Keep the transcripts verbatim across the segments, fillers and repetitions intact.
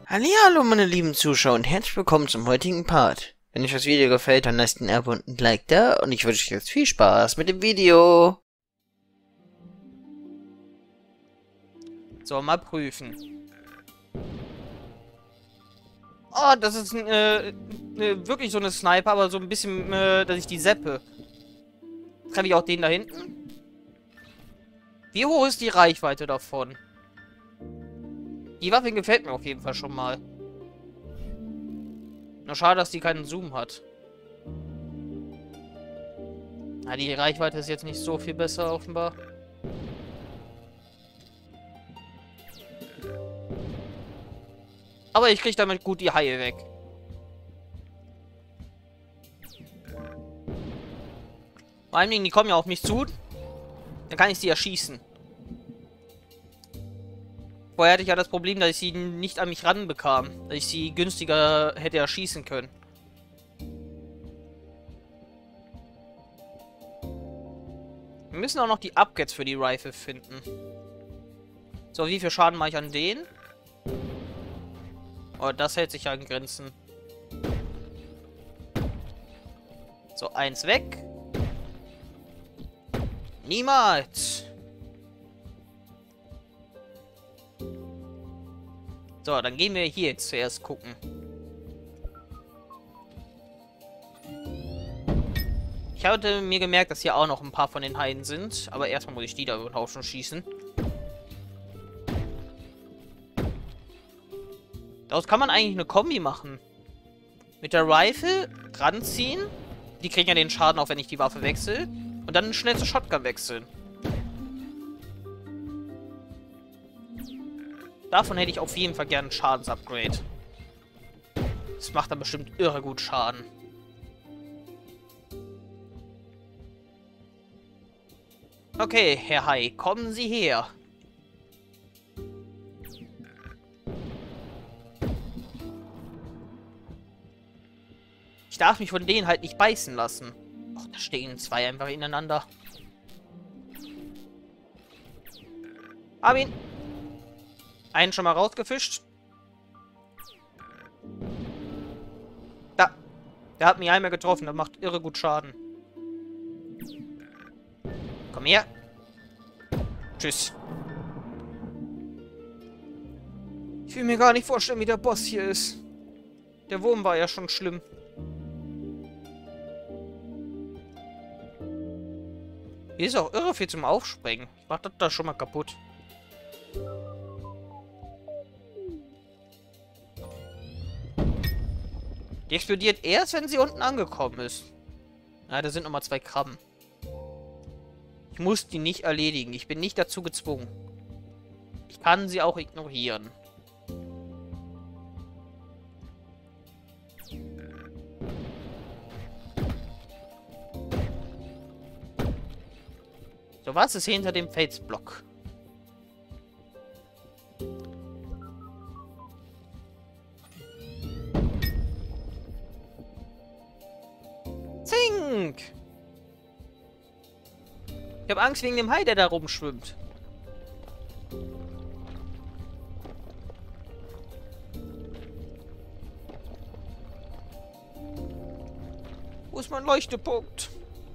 Hallihallo, meine lieben Zuschauer und herzlich willkommen zum heutigen Part. Wenn euch das Video gefällt, dann lasst ein Abo und ein Like da und ich wünsche euch jetzt viel Spaß mit dem Video. So, mal prüfen. Oh, das ist äh, äh, wirklich so eine Sniper, aber so ein bisschen, äh, dass ich die seppe. Treffe ich auch den da hinten? Wie hoch ist die Reichweite davon? Die Waffe gefällt mir auf jeden Fall schon mal. Nur schade, dass die keinen Zoom hat. Na, die Reichweite ist jetzt nicht so viel besser, offenbar. Aber ich kriege damit gut die Haie weg. Vor allen Dingen, die kommen ja auf mich zu. Dann kann ich sie erschießen. Vorher hatte ich ja das Problem, dass ich sie nicht an mich ranbekam. Dass ich sie günstiger hätte erschießen können. Wir müssen auch noch die Upgrades für die Rifle finden. So, wie viel Schaden mache ich an denen? Oh, das hält sich ja in Grenzen. So, eins weg. Niemals. So, dann gehen wir hier jetzt zuerst gucken. Ich hatte mir gemerkt, dass hier auch noch ein paar von den Haien sind. Aber erstmal muss ich die da über den Haufen schießen. Daraus kann man eigentlich eine Kombi machen. Mit der Rifle ranziehen. Die kriegen ja den Schaden, auch wenn ich die Waffe wechsle. Und dann schnell zur Shotgun wechseln. Davon hätte ich auf jeden Fall gerne ein Schadensupgrade. Das macht dann bestimmt irre gut Schaden. Okay, Herr Hai, kommen Sie her. Ich darf mich von denen halt nicht beißen lassen. Och, da stehen zwei einfach ineinander. Hab ihn. Einen schon mal rausgefischt. Da. Der hat mich einmal getroffen. Das macht irre gut Schaden. Komm her. Tschüss. Ich will mir gar nicht vorstellen, wie der Boss hier ist. Der Wurm war ja schon schlimm. Hier ist auch irre viel zum Aufspringen. Ich mach das da schon mal kaputt. Die explodiert erst, wenn sie unten angekommen ist. Ja, da sind nochmal zwei Krabben. Ich muss die nicht erledigen. Ich bin nicht dazu gezwungen. Ich kann sie auch ignorieren. So, was ist hinter dem Felsblock? Zink! Ich habe Angst wegen dem Hai, der da rumschwimmt. Wo ist mein Leuchtepunkt?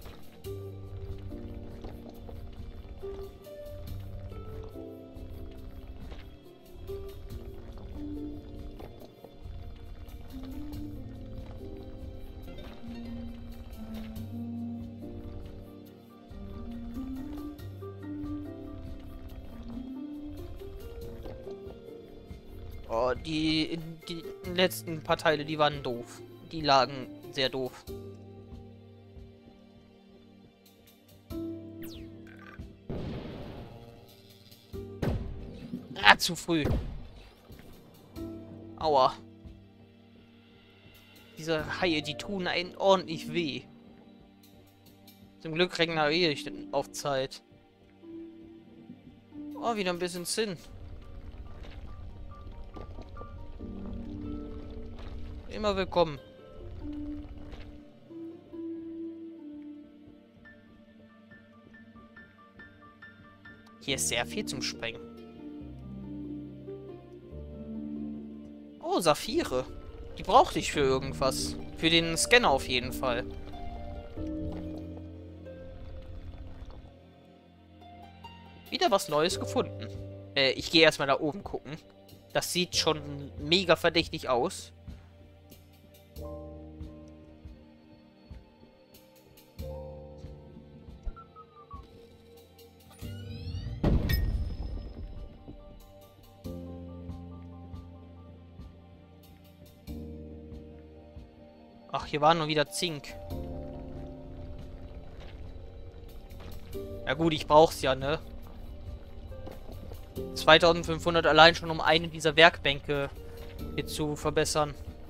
Oh, die, die letzten paar Teile, die waren doof. Die lagen sehr doof. Ah, zu früh. Aua. Diese Haie, die tun einen ordentlich weh. Zum Glück regeneriere ich denn auf Zeit. Oh, wieder ein bisschen Sinn. Immer willkommen. Hier ist sehr viel zum Sprengen. Oh, Saphire. Die brauchte ich für irgendwas. Für den Scanner auf jeden Fall. Wieder was Neues gefunden. Äh, ich gehe erstmal da oben gucken. Das sieht schon mega verdächtig aus. Ach, hier war nur wieder Zink. Ja gut, ich brauch's ja, ne? zweitausendfünfhundert allein schon, um eine dieser Werkbänke hier zu verbessern.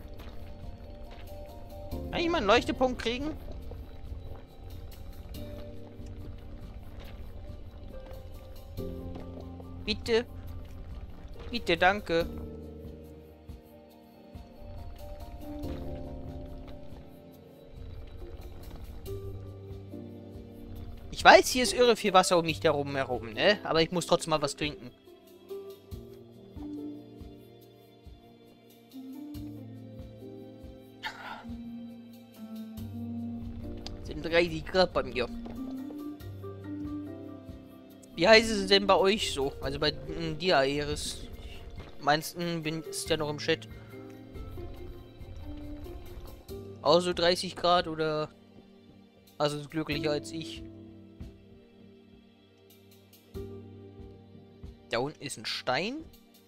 Kann ich mal einen Leuchtepunkt kriegen? Bitte. Bitte, danke. Ich weiß, hier ist irre viel Wasser um mich herum, herum, ne? Aber ich muss trotzdem mal was trinken. Sind dreißig Grad bei mir. Wie heiß ist es denn bei euch so? Also bei m, dir, Aeris. Meinst du, bin ist ja noch im Chat. Auch so dreißig Grad oder... Also glücklicher als ich. Da unten ist ein Stein.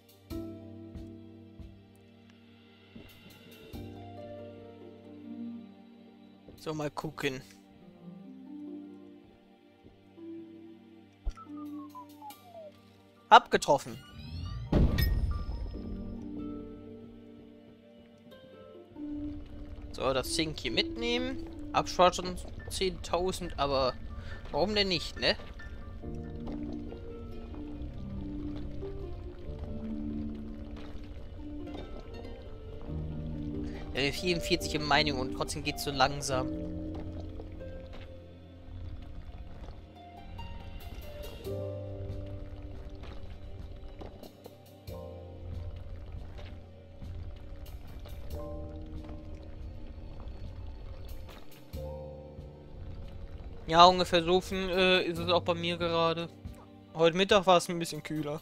So, mal gucken. Hab getroffen. So, das Zink hier mitnehmen. Abspeichern zehntausend, aber warum denn nicht, ne? Ja, vierundvierzig in Meinung und trotzdem geht's so langsam. Ja, ungefähr so viel äh, ist es auch bei mir gerade. Heute Mittag war es ein bisschen kühler.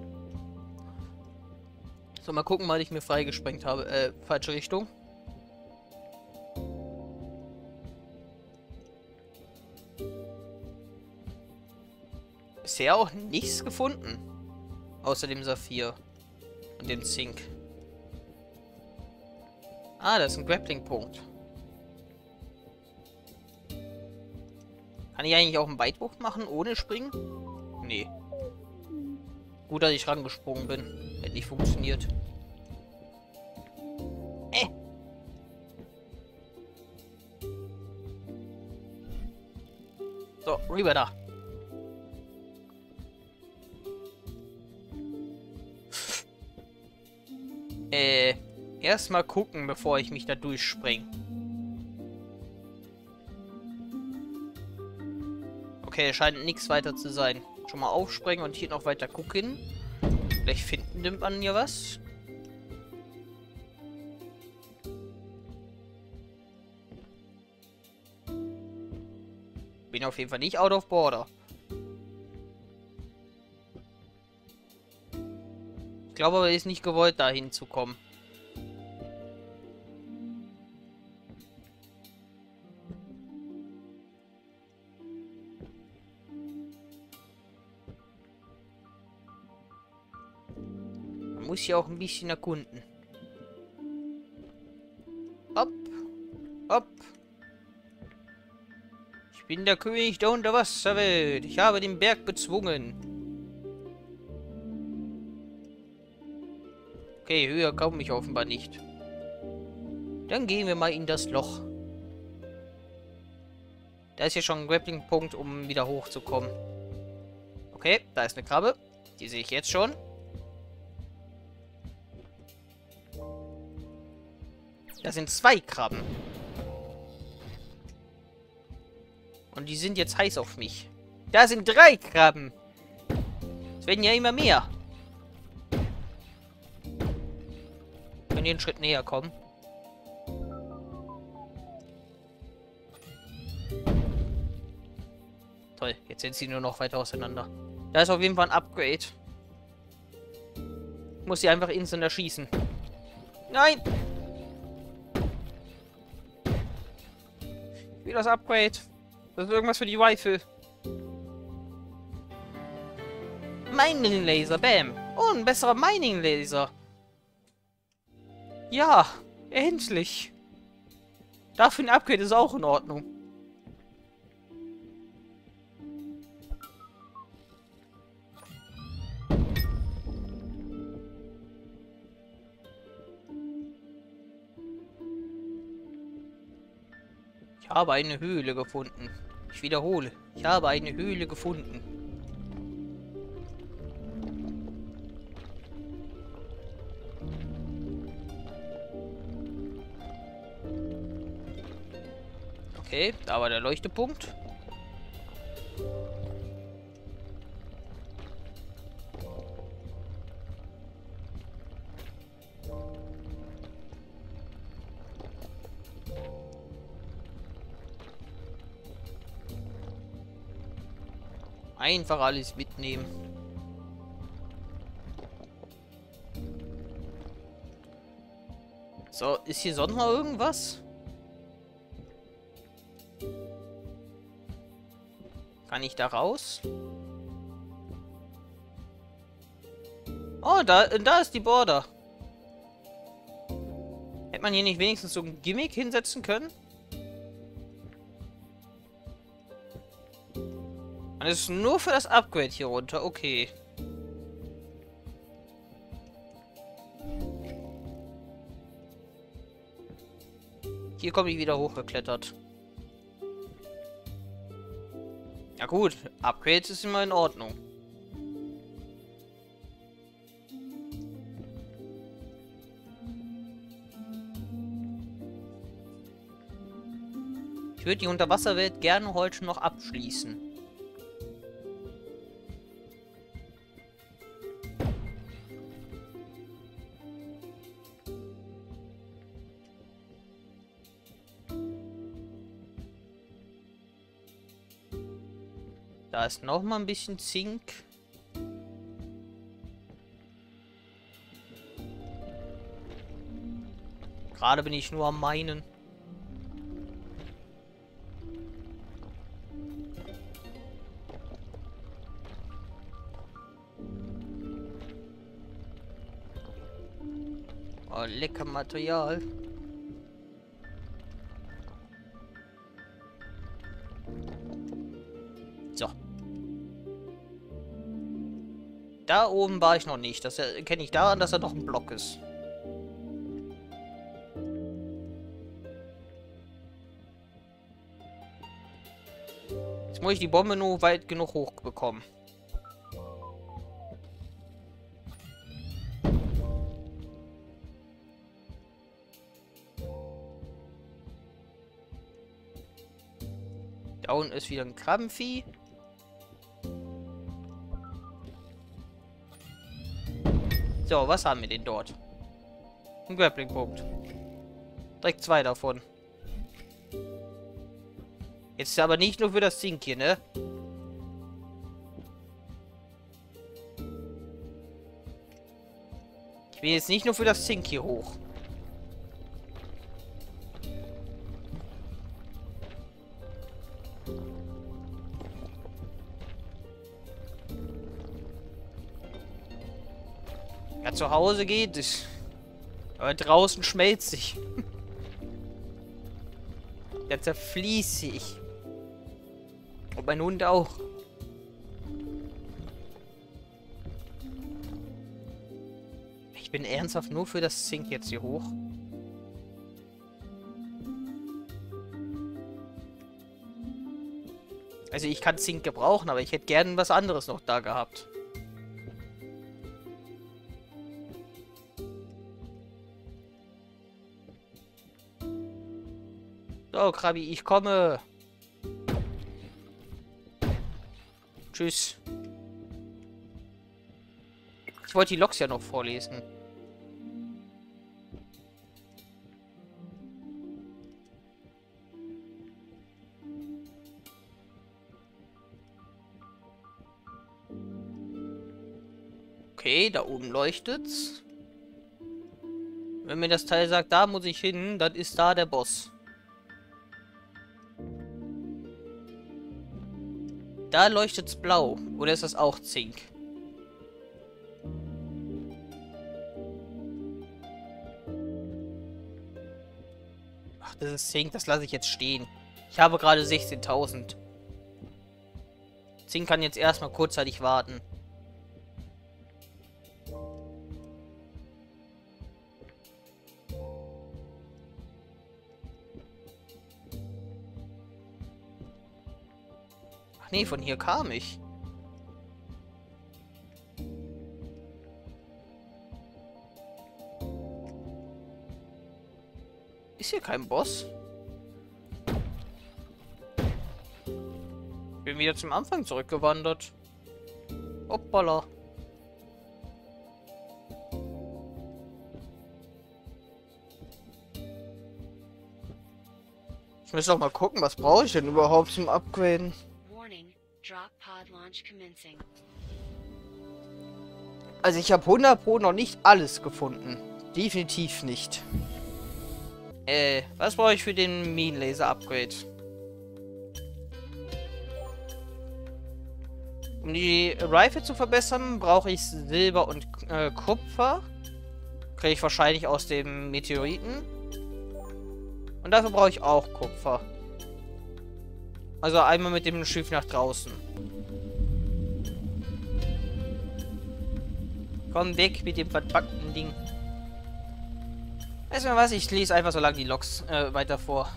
So, mal gucken, weil ich mir freigesprengt habe. Äh, falsche Richtung. Bisher auch nichts gefunden. Außer dem Saphir. Und dem Zink. Ah, das ist ein Grappling-Punkt. Kann ich eigentlich auch einen Weitwurf machen, ohne springen? Nee. Gut, dass ich rangesprungen bin. Hätte nicht funktioniert. Äh. So, rüber da. Äh, erstmal gucken, bevor ich mich da durchspringe. Okay, scheint nichts weiter zu sein. Schon mal aufspringen und hier noch weiter gucken. Vielleicht finden nimmt man ja was. Bin auf jeden Fall nicht out of border. Ich glaube aber, er ist nicht gewollt, da hinzukommen. Man muss hier auch ein bisschen erkunden. Hopp. Hopp. Ich bin der König der Unterwasserwelt. Ich habe den Berg bezwungen. Okay, höher komme ich offenbar nicht. Dann gehen wir mal in das Loch. Da ist ja schon ein Grappling-Punkt, um wieder hochzukommen. Okay, da ist eine Krabbe. Die sehe ich jetzt schon. Da sind zwei Krabben. Und die sind jetzt heiß auf mich. Da sind drei Krabben. Es werden ja immer mehr. Können die einen Schritt näher kommen? Toll, jetzt sind sie nur noch weiter auseinander. Da ist auf jeden Fall ein Upgrade. Ich muss sie einfach instant erschießen. Nein! Ich will das Upgrade. Das ist irgendwas für die Rifle. Mining Laser, bam. Oh, ein besserer Mining Laser. Ja, endlich. Dafür ein Upgrade ist auch in Ordnung. Ich habe eine Höhle gefunden. Ich wiederhole. Ich habe eine Höhle gefunden. Okay, da war der Leuchtepunkt. Einfach alles mitnehmen. So, ist hier sonst noch irgendwas? Kann ich da raus? Oh, da, da ist die Border. Hätte man hier nicht wenigstens so ein Gimmick hinsetzen können? Und es ist nur für das Upgrade hier runter. Okay. Hier komme ich wieder hochgeklettert. Ja gut, Upgrades ist immer in Ordnung. Ich würde die Unterwasserwelt gerne heute noch abschließen. Da ist noch mal ein bisschen Zink. Gerade bin ich nur am Meinen. Oh, lecker Material. So. Da oben war ich noch nicht. Das erkenne ich daran, dass er noch ein Block ist. Jetzt muss ich die Bombe nur weit genug hoch bekommen. Da unten ist wieder ein Krabbenvieh. So, was haben wir denn dort? Ein Grappling-Punkt. Direkt zwei davon. Jetzt aber nicht nur für das Zink hier, ne? Ich will jetzt nicht nur für das Zink hier hoch. Ja, zu Hause geht es. Aber draußen schmelzt sich. Der zerfließt sich. Und mein Hund auch. Ich bin ernsthaft nur für das Zink jetzt hier hoch. Also ich kann Zink gebrauchen, aber ich hätte gern was anderes noch da gehabt. So, Krabi, ich komme. Tschüss. Ich wollte die Loks ja noch vorlesen. Okay, da oben leuchtet's. Wenn mir das Teil sagt, da muss ich hin, dann ist da der Boss. Da leuchtet's blau. Oder ist das auch Zink? Ach, das ist Zink. Das lasse ich jetzt stehen. Ich habe gerade sechzehntausend. Zink kann jetzt erstmal kurzzeitig warten. Ach nee, von hier kam ich. Ist hier kein Boss? Bin wieder zum Anfang zurückgewandert. Hoppala. Ich muss doch mal gucken, was brauche ich denn überhaupt zum Upgraden? Also ich habe hundert Pro noch nicht alles gefunden. Definitiv nicht. Äh, was brauche ich für den Minenlaser-Upgrade? Um die Rifle zu verbessern, brauche ich Silber und äh, Kupfer. Kriege ich wahrscheinlich aus dem Meteoriten. Und dafür brauche ich auch Kupfer. Also einmal mit dem Schiff nach draußen. Komm weg mit dem verpackten Ding. Weißt du was? Ich lese einfach so lange die Logs äh, weiter vor.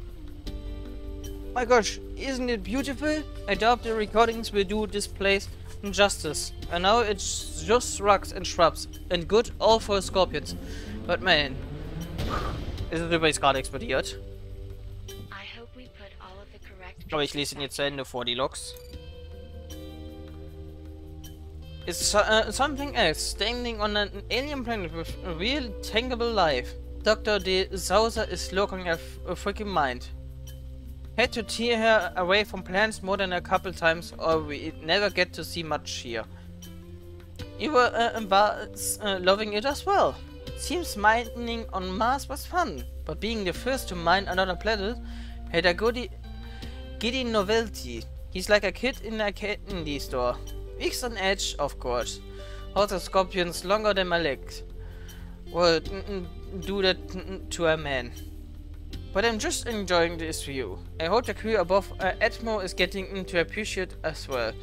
My gosh, isn't it beautiful? I doubt the recordings will do this place justice. And now it's just rocks and shrubs. And good all for scorpions. But man. Ist es übrigens gerade explodiert. Aber ich lese ihn jetzt zu Ende vor, die Logs. It's uh, something else, standing on an alien planet with a real tangible life. Doctor De Souza is looking at a freaking mind. Had to tear her away from plants more than a couple times, or we never get to see much here. You were uh, uh, loving it as well. Seems mining on Mars was fun, but being the first to mine another planet had a goodie, giddy novelty. He's like a kid in a candy store. Weeks on edge, of course. Holds the scorpions longer than my legs. Well, do that to a man. But I'm just enjoying this view. I hope the crew above uh, Atmo is getting to appreciate as well.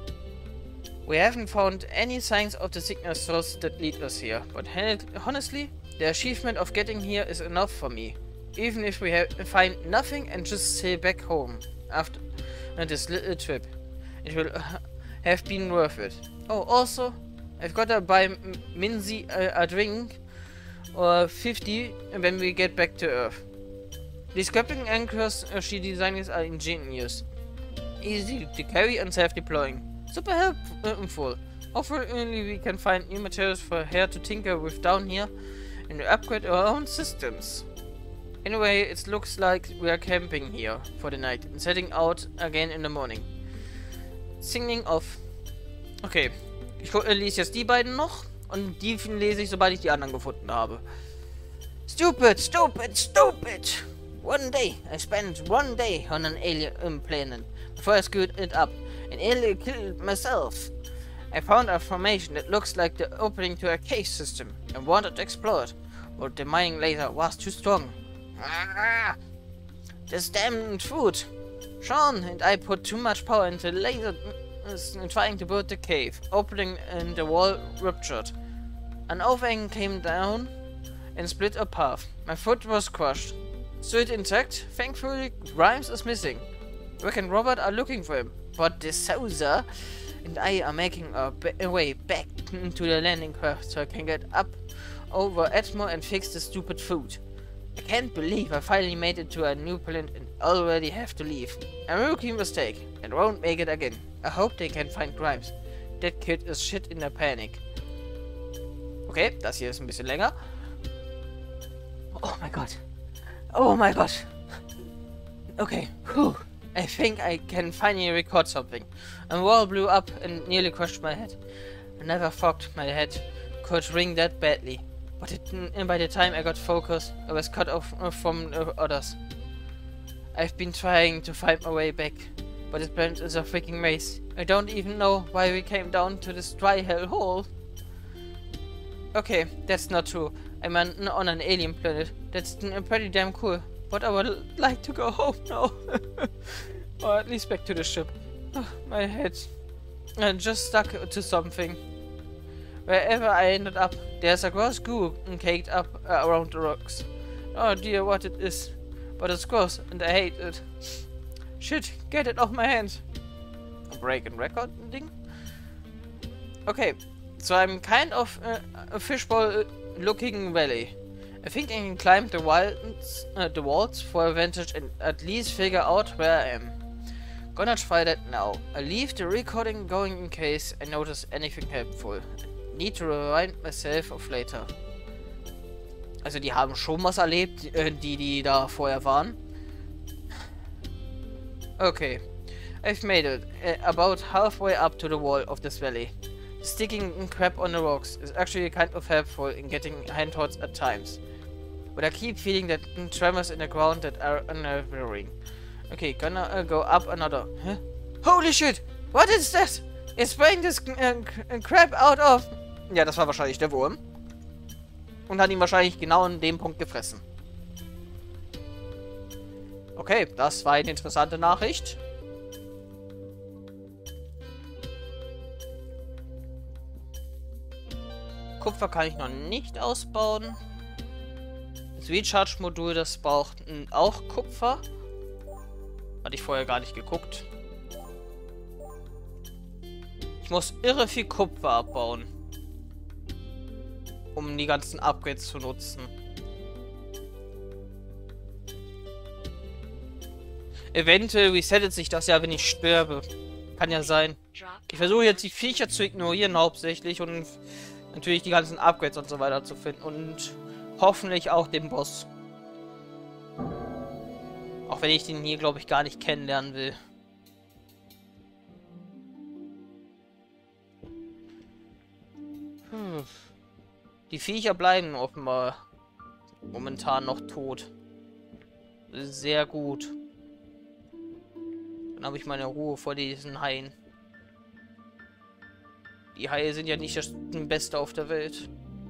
We haven't found any signs of the signal source that lead us here, but honestly, the achievement of getting here is enough for me. Even if we find nothing and just sail back home after uh, this little trip, it will uh, have been worth it. Oh, also, I've got to buy Minzy a, a drink or fifty when we get back to Earth. These grappling anchors uh, she designs are ingenious, easy to carry and self-deploying. Super helpful. Hopefully we can find new materials for her to tinker with down here and upgrade our own systems. Anyway, it looks like we are camping here for the night and setting out again in the morning. Signing off. Okay, ich lese jetzt die beiden noch und die lese ich, sobald ich die anderen gefunden habe. Stupid, stupid, stupid! One day, I spent one day on an alien planet before I screwed it up and nearly killed myself. I found a formation that looks like the opening to a cave system and wanted to explore it, but the mining laser was too strong. Ah, this damned food! Sean and I put too much power into the laser uh, trying to build the cave, opening and the wall ruptured. An overhang came down and split a path. My foot was crushed. Still intact, thankfully Grimes is missing. Rick and Robert are looking for him, but De Souza and I are making our way back to the landing craft so I can get up over Atmo and fix the stupid food. I can't believe I finally made it to a new planet and already have to leave. A rookie mistake, and won't make it again. I hope they can find Grimes. That kid is shit in a panic. Okay, das hier ist ein bisschen länger. Oh my god. Oh my god. Okay, whew. I think I can finally record something. A wall blew up and nearly crushed my head. I never thought my head could ring that badly. But it, mm, by the time I got focused, I was cut off uh, from uh, others. I've been trying to find my way back, but this planet is a freaking maze. I don't even know why we came down to this dry hell hole. Okay, that's not true. I'm an, on an alien planet. That's mm, pretty damn cool. But I would like to go home now. Or at least back to the ship. Oh, my head. I just stuck to something. Wherever I ended up, there's a gross goo caked up uh, around the rocks. Oh dear, what it is. But it's gross, and I hate it. Shit, get it off my hands. A break and record thing? Okay, so I'm kind of uh, a fishbowl-looking valley. I think I can climb the, wilds, uh, the walls for a vantage and at least figure out where I am. Gonna try that now. I leave the recording going in case I notice anything helpful. Need to remind myself of later. Also die haben schon was erlebt, die die da vorher waren. Okay. I've made it. Uh, about halfway up to the wall of this valley. Sticking crap on the rocks is actually kind of helpful in getting handholds at times. But I keep feeling that tremors in the ground that are unnerving. Okay, gonna uh, go up another. Huh? Holy shit! What is that? It's spraying this uh, crap out of... Ja, das war wahrscheinlich der Wurm. Und hat ihn wahrscheinlich genau in dem Punkt gefressen. Okay, das war eine interessante Nachricht. Kupfer kann ich noch nicht ausbauen. Das Recharge-Modul, das braucht auch Kupfer. Hatte ich vorher gar nicht geguckt. Ich muss irre viel Kupfer abbauen, um die ganzen Upgrades zu nutzen. Eventuell resettet sich das ja, wenn ich sterbe. Kann ja sein. Ich versuche jetzt die Viecher zu ignorieren hauptsächlich und natürlich die ganzen Upgrades und so weiter zu finden. Und hoffentlich auch den Boss. Auch wenn ich den hier, glaube ich, gar nicht kennenlernen will. Hm. Die Viecher bleiben offenbar momentan noch tot. Sehr gut. Dann habe ich meine Ruhe vor diesen Haien. Die Haie sind ja nicht das Beste auf der Welt.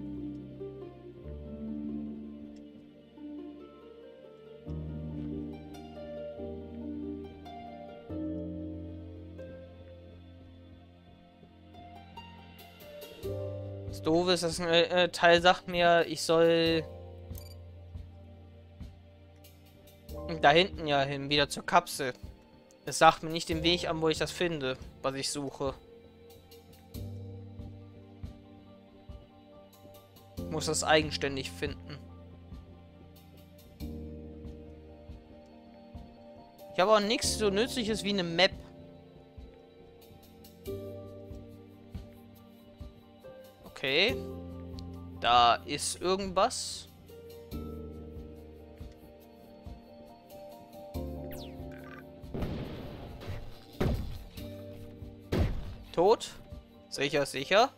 Das Doofe ist, das äh, Teil sagt mir, ich soll da hinten ja hin, wieder zur Kapsel. Es sagt mir nicht den Weg an, wo ich das finde, was ich suche. Ich muss das eigenständig finden. Ich habe auch nichts so Nützliches wie eine Map. Okay. Da ist irgendwas. Tot. Sicher, sicher.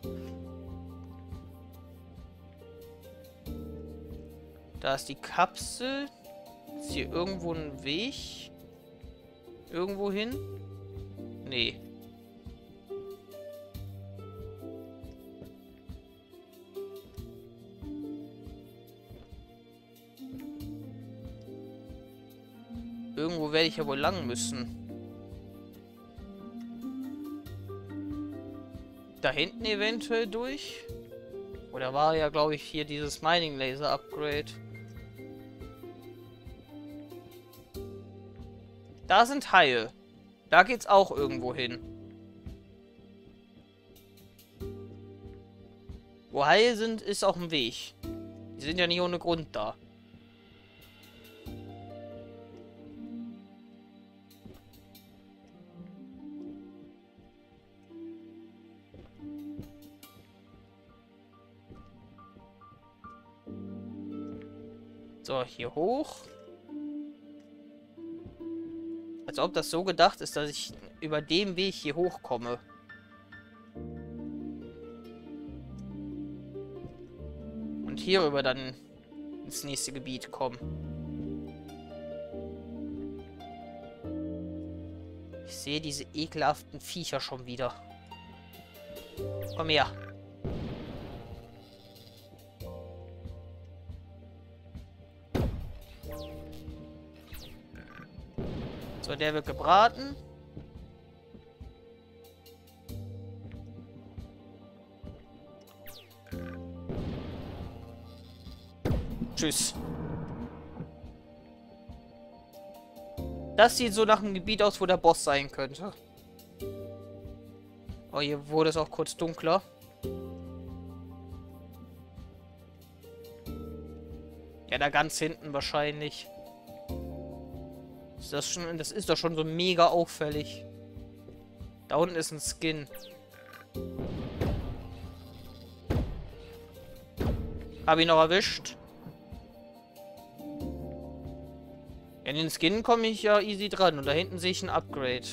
Da ist die Kapsel. Ist hier irgendwo ein Weg? Irgendwo hin? Nee. Irgendwo werde ich ja wohl lang müssen. Da hinten eventuell durch? Oder war ja, glaube ich, hier dieses Mining Laser Upgrade. Da sind Haie. Da geht's auch irgendwo hin. Wo Haie sind, ist auch ein Weg. Die sind ja nicht ohne Grund da. So, hier hoch. Als ob das so gedacht ist, dass ich über dem Weg hier hochkomme. hier rüber dann ins nächste Gebiet kommen. Ich sehe diese ekelhaften Viecher schon wieder. Komm her. So, der wird gebraten. Tschüss. Das sieht so nach einem Gebiet aus, wo der Boss sein könnte. Oh, hier wurde es auch kurz dunkler. Ja, da ganz hinten wahrscheinlich. Ist das schon, das ist doch schon so mega auffällig. Da unten ist ein Skin. Hab ihn noch erwischt. In den Skin komme ich ja easy dran. Und da hinten sehe ich ein Upgrade.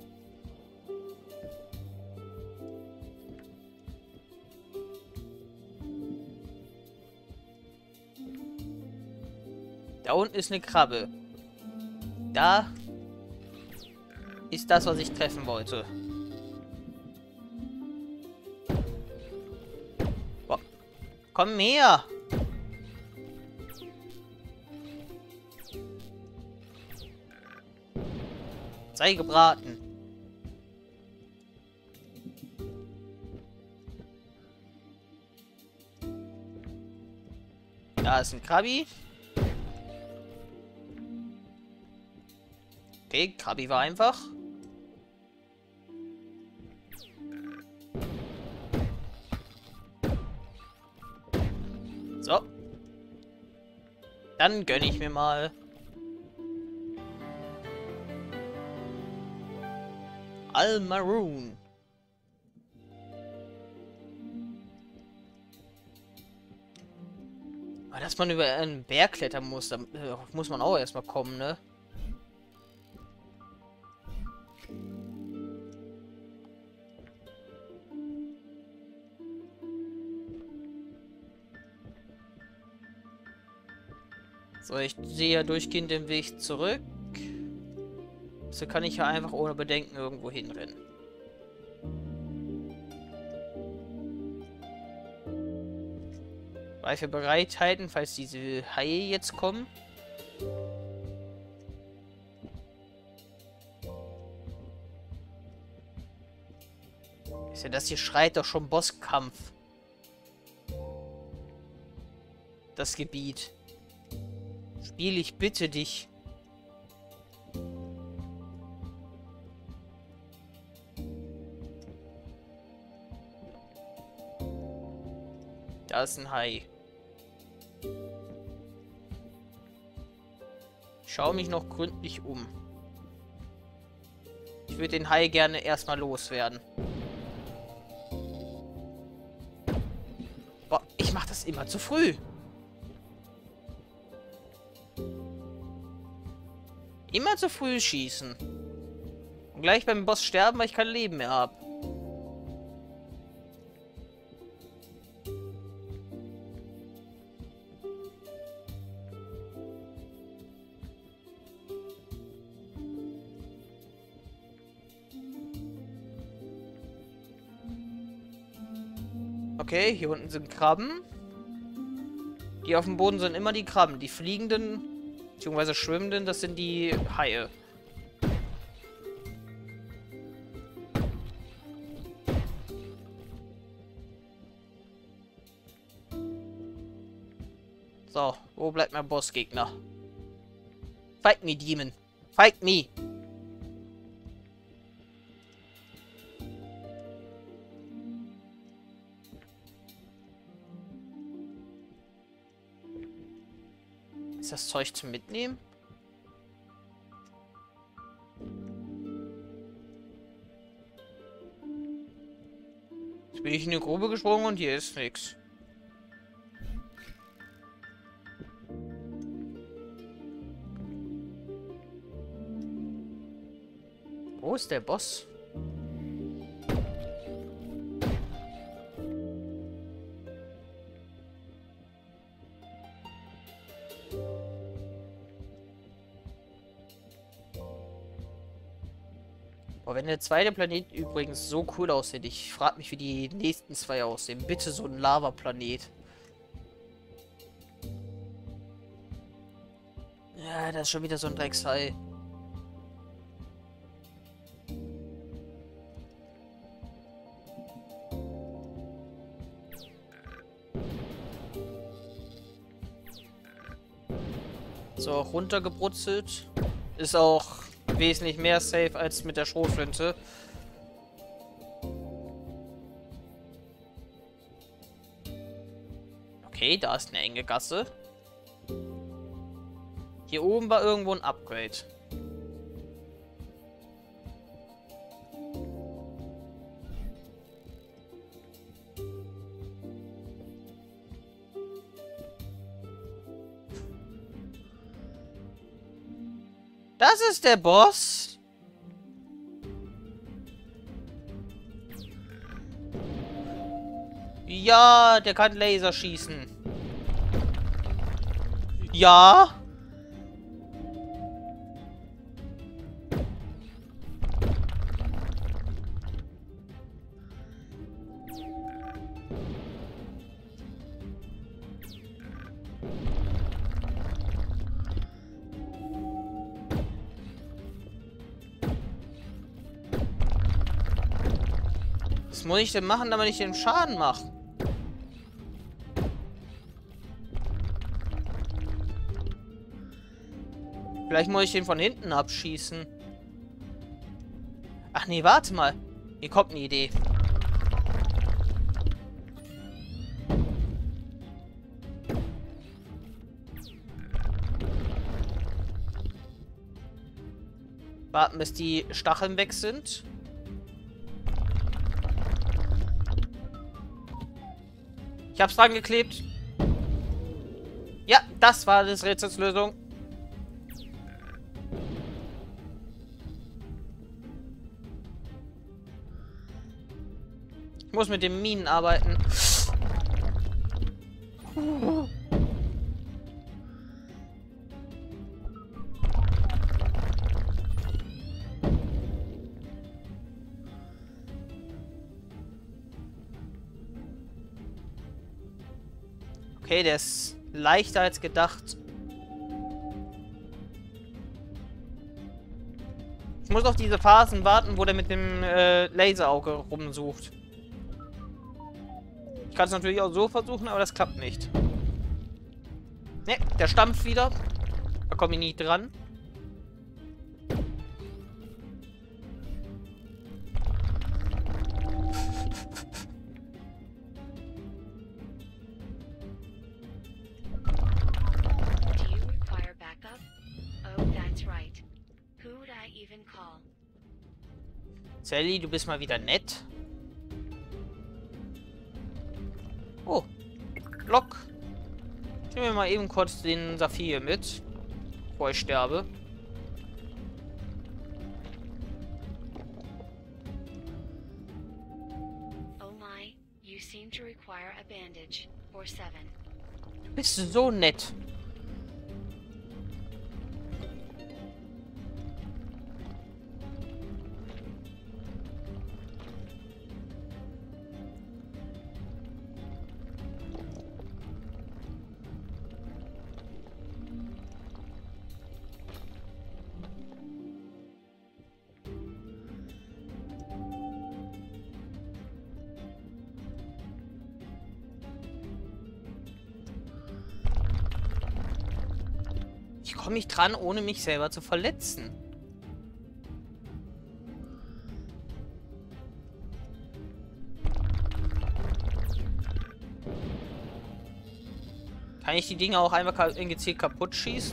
Da unten ist eine Krabbe. Da ist das, was ich treffen wollte. Boah. Komm her! Sei gebraten. Da ist ein Krabi. Okay, Krabi war einfach. So. Dann gönne ich mir mal. Al-Maroon. Aber dass man über einen Berg klettern muss, da äh, muss man auch erstmal kommen, ne? So, ich sehe ja durchgehend den Weg zurück. So kann ich ja einfach ohne Bedenken irgendwo hinrennen. Reife bereithalten, falls diese Haie jetzt kommen. Ist ja das hier schreit doch schon Bosskampf. Das Gebiet. Spiel, ich bitte dich. Da ist ein Hai. Ich schaue mich noch gründlich um. Ich würde den Hai gerne erstmal loswerden. Boah, ich mache das immer zu früh. Immer zu früh schießen. Und gleich beim Boss sterben, weil ich kein Leben mehr habe. Okay, hier unten sind Krabben. Die auf dem Boden sind immer die Krabben. Die fliegenden, beziehungsweise schwimmenden, das sind die Haie. So, wo bleibt mein Bossgegner? Fight me, Demon. Fight me. Ist das Zeug zum Mitnehmen? Jetzt bin ich in die Grube gesprungen und hier ist nichts. Wo ist der Boss? Oh, wenn der zweite Planet übrigens so cool aussieht, ich frage mich, wie die nächsten zwei aussehen. Bitte so ein Lavaplanet. Ja, das ist schon wieder so ein Drecksei. So, runtergebrutzelt. Ist auch wesentlich mehr safe als mit der Schrotflinte. Okay, da ist eine enge Gasse. Hier oben war irgendwo ein Upgrade. Das ist der Boss. Ja, der kann Laser schießen. Ja. Was muss ich denn machen, damit ich den Schaden mache? Vielleicht muss ich den von hinten abschießen. Ach nee, warte mal. Hier kommt eine Idee. Warten, bis die Stacheln weg sind. Ich hab's dran geklebt. Ja, das war das Rätselslösung. Ich muss mit den Minen arbeiten. Okay, der ist leichter als gedacht. Ich muss auf diese Phasen warten, wo der mit dem äh, Laserauge rumsucht. Ich kann es natürlich auch so versuchen, aber das klappt nicht. Ne, der stampft wieder. Da komme ich nie dran. Sally, du bist mal wieder nett. Oh, Block. Ich nehme mir mal eben kurz den Saphir mit, bevor ich sterbe. Oh my, you seem to require a bandage or seven. Du bist so nett. Ich komme nicht dran, ohne mich selber zu verletzen. Kann ich die Dinge auch einfach gezielt kaputt schießen?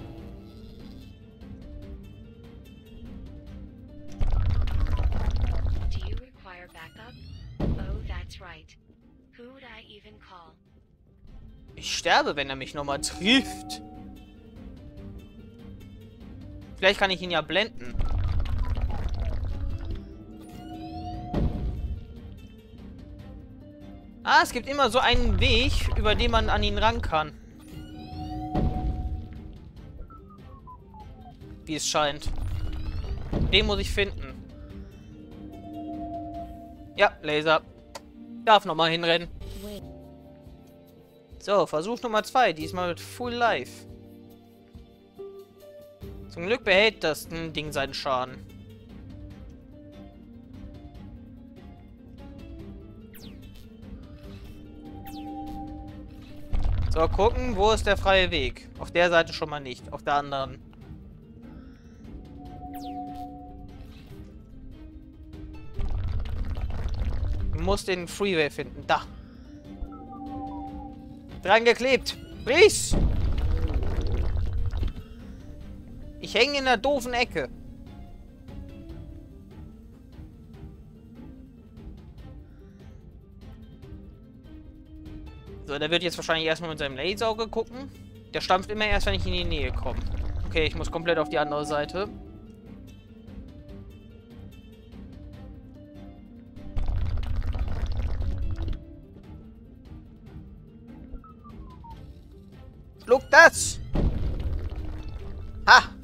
Do you require backup? Oh, that's right. Who would I even call? Ich sterbe, wenn er mich nochmal trifft. Vielleicht kann ich ihn ja blenden. Ah, es gibt immer so einen Weg, über den man an ihn ran kann. Wie es scheint. Den muss ich finden. Ja, Laser. Darf nochmal hinrennen. Wait. So, Versuch Nummer zwei. Diesmal mit Full Life. Zum Glück behält das Ding seinen Schaden. So, gucken, wo ist der freie Weg? Auf der Seite schon mal nicht, auf der anderen. Du musst den Freeway finden. Da. Dran geklebt. Ries! Ich hänge in der doofen Ecke. So, der wird jetzt wahrscheinlich erstmal mit seinem Laserauge gucken. Der stampft immer erst, wenn ich in die Nähe komme. Okay, ich muss komplett auf die andere Seite. Schluck das! Ha!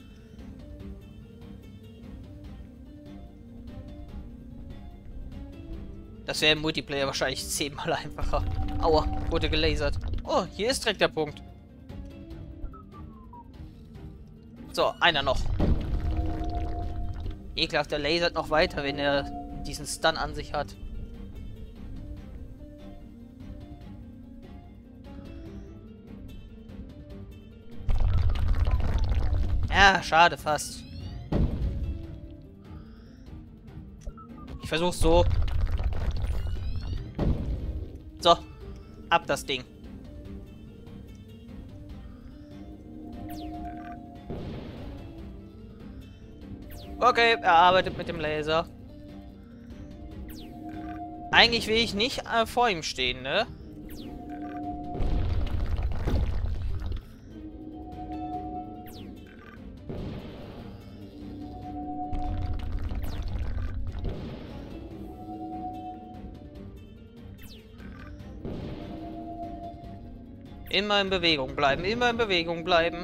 Das wäre im Multiplayer wahrscheinlich zehnmal einfacher. Aua, wurde gelasert. Oh, hier ist direkt der Punkt. So, einer noch. Ekelhaft, der lasert noch weiter, wenn er diesen Stun an sich hat. Ja, schade, fast. Ich versuch's so. So, ab das Ding. Okay, er arbeitet mit dem Laser. Eigentlich will ich nicht äh, vor ihm stehen, ne? Immer in Bewegung bleiben, immer in Bewegung bleiben.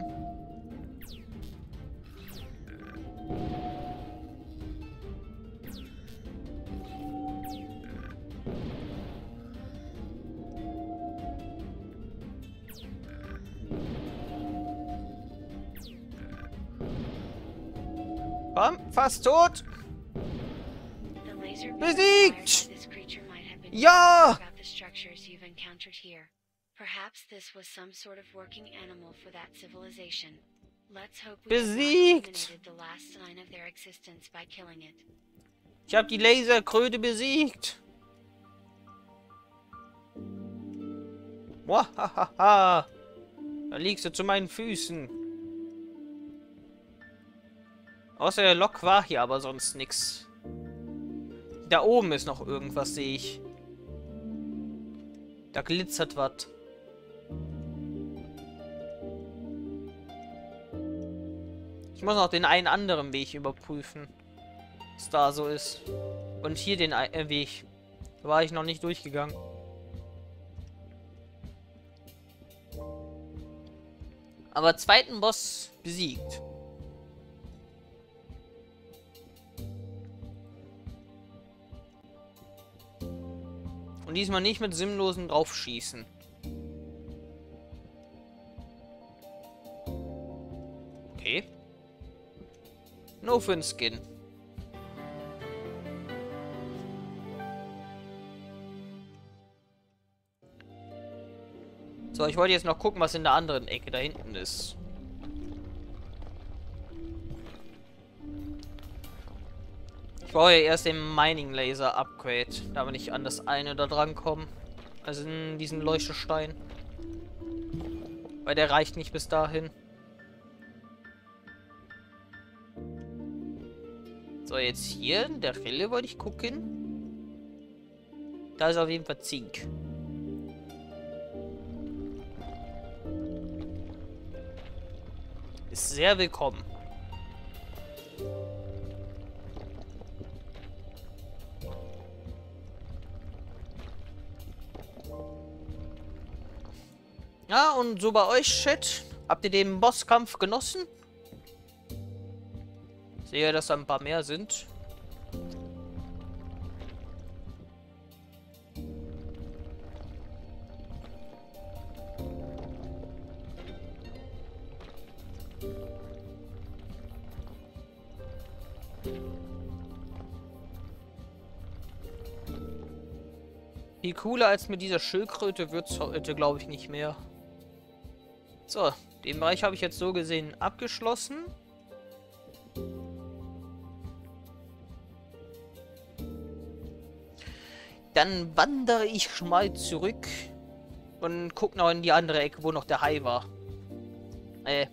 Komm, fast tot. The laser beam Besiegt! fired by this creature might have been Ja! about the structures you've encountered here. Perhaps this was some sort of working animal for that civilization. Let's hope we have not Besiegt! eliminated the last sign of their existence by killing it. Ich habe die Laserkröte besiegt. Wahahaha. Da liegst du zu meinen Füßen. Außer der Lok war hier aber sonst nix. Da oben ist noch irgendwas, sehe ich. Da glitzert was. Ich muss noch den einen anderen Weg überprüfen. Was da so ist. Und hier den äh, Weg. Da war ich noch nicht durchgegangen. Aber zweiten Boss besiegt. Und diesmal nicht mit sinnlosen draufschießen. Okay. Nur für den Skin. So, ich wollte jetzt noch gucken, was in der anderen Ecke da hinten ist. Ich brauche ja erst den Mining Laser Upgrade, damit ich an das eine da dran komme. Also in diesen Leuchtestein. Weil der reicht nicht bis dahin. So, jetzt hier in der Rille wollte ich gucken. Da ist auf jeden Fall Zink. Ist sehr willkommen. Ja, und so bei euch, Chat. Habt ihr den Bosskampf genossen? Ich sehe, dass da ein paar mehr sind. Viel cooler als mit dieser Schildkröte wird's heute, glaube ich, nicht mehr. So, den Bereich habe ich jetzt so gesehen abgeschlossen. Dann wandere ich mal zurück und gucke noch in die andere Ecke, wo noch der Hai war. Äh.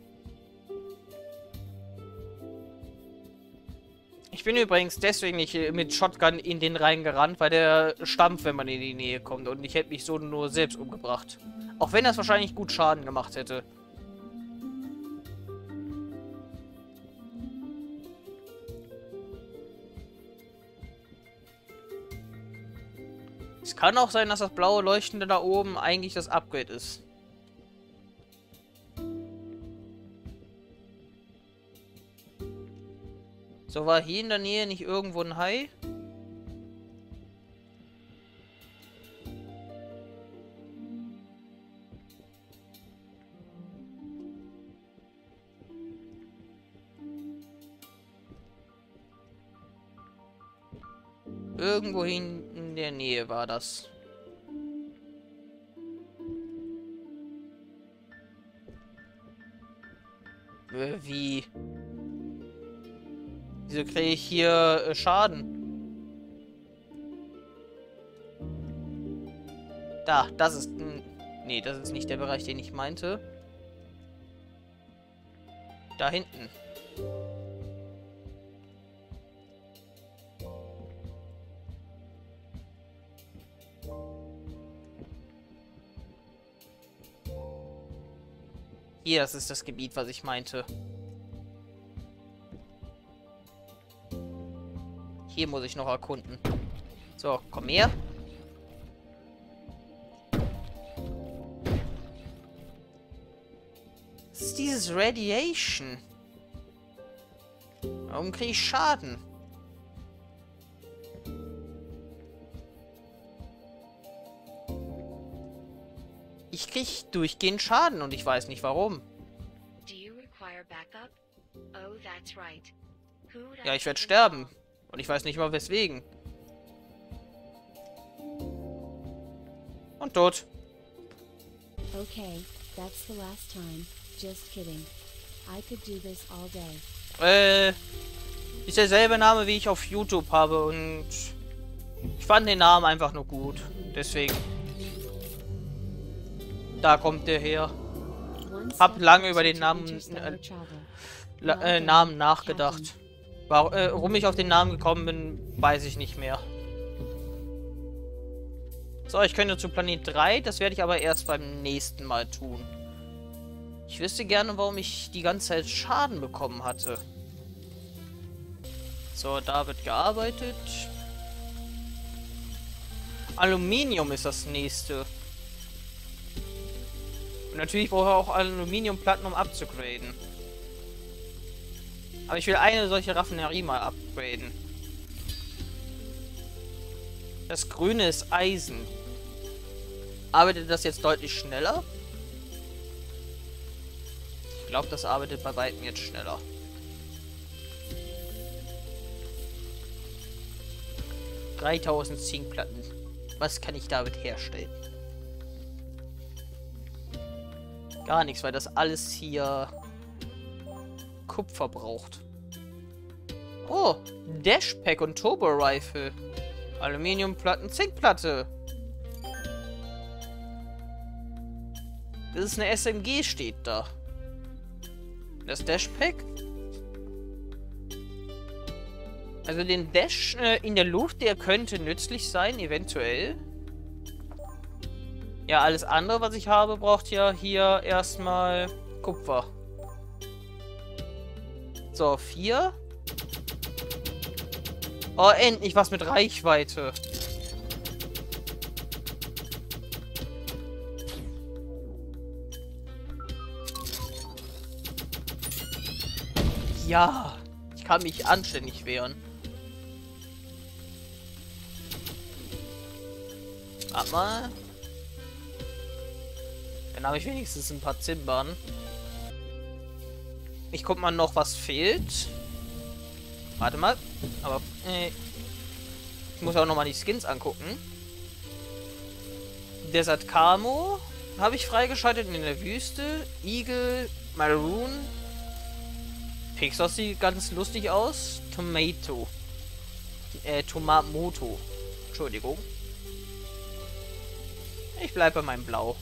Ich bin übrigens deswegen nicht mit Shotgun in den reingerannt, weil der stampft, wenn man in die Nähe kommt. Und ich hätte mich so nur selbst umgebracht. Auch wenn das wahrscheinlich gut Schaden gemacht hätte. Es kann auch sein, dass das blaue Leuchtende da oben eigentlich das Upgrade ist. So, war hier in der Nähe nicht irgendwo ein Hai? Irgendwo in der Nähe war das. Äh, Wie? Wieso kriege ich hier äh, Schaden? Da, das ist... Nee, das ist nicht der Bereich, den ich meinte. Da hinten. Hier, das ist das Gebiet, was ich meinte. Hier muss ich noch erkunden. So, komm her. Was ist dieses Radiation? Warum kriege ich Schaden? Ich kriege durchgehend Schaden und ich weiß nicht warum. Ja, ich werde sterben. Und ich weiß nicht mal weswegen. Und tot. Okay, that's the last time. Just kidding. I could do this all day. Äh, ist derselbe Name, wie ich auf YouTube habe und ich fand den Namen einfach nur gut. Deswegen. Da kommt der her. Hab lange über den Namen, äh, äh, Namen nachgedacht. Warum ich auf den Namen gekommen bin, weiß ich nicht mehr. So, ich könnte zu Planet drei, das werde ich aber erst beim nächsten Mal tun. Ich wüsste gerne, warum ich die ganze Zeit Schaden bekommen hatte. So, da wird gearbeitet. Aluminium ist das nächste. Und natürlich brauche ich auch Aluminiumplatten, um abzugraden. Aber ich will eine solche Raffinerie mal upgraden. Das Grüne ist Eisen. Arbeitet das jetzt deutlich schneller? Ich glaube, das arbeitet bei weitem jetzt schneller. dreitausend Zinkplatten. Was kann ich damit herstellen? Gar nichts, weil das alles hier Kupfer braucht. Oh, Dashpack und Turbo Rifle. Aluminiumplatten, Zinkplatte. Das ist eine S M G, steht da. Das Dashpack? Also den Dash äh, in der Luft, der könnte nützlich sein, eventuell. Ja, alles andere, was ich habe, braucht ja hier erstmal Kupfer. So, vier. Oh, endlich was mit Reichweite. Ja, ich kann mich anständig wehren. Warte mal. Dann habe ich wenigstens ein paar Zimbern. Ich guck mal noch, was fehlt. Warte mal. Aber, äh, ich muss auch nochmal die Skins angucken. Desert Camo habe ich freigeschaltet in der Wüste. Eagle, Maroon. Pixos sieht ganz lustig aus. Tomato. Äh, Tomamoto. Entschuldigung. Ich bleibe bei meinem Blau.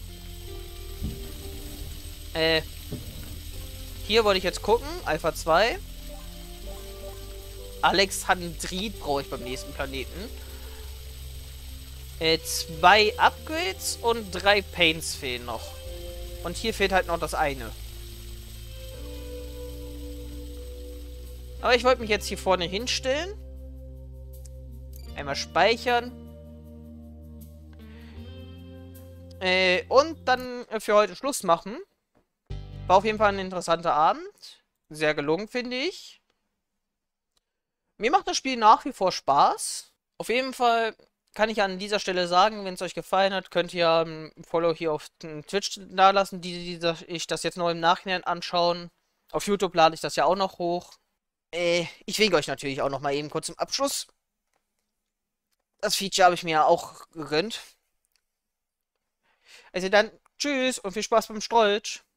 Äh. Hier wollte ich jetzt gucken. Alpha zwei. Alexandrit brauche ich beim nächsten Planeten. Äh, zwei Upgrades und drei Paints fehlen noch. Und hier fehlt halt noch das eine. Aber ich wollte mich jetzt hier vorne hinstellen. Einmal speichern. Äh, und dann für heute Schluss machen. War auf jeden Fall ein interessanter Abend. Sehr gelungen, finde ich. Mir macht das Spiel nach wie vor Spaß. Auf jeden Fall kann ich an dieser Stelle sagen, wenn es euch gefallen hat, könnt ihr ein Follow hier auf Twitch da lassen, die, die ich das jetzt noch im Nachhinein anschauen. Auf YouTube lade ich das ja auch noch hoch. Äh, ich winke euch natürlich auch noch mal eben kurz zum Abschluss. Das Feature habe ich mir ja auch gegönnt. Also dann, tschüss und viel Spaß beim Strolch.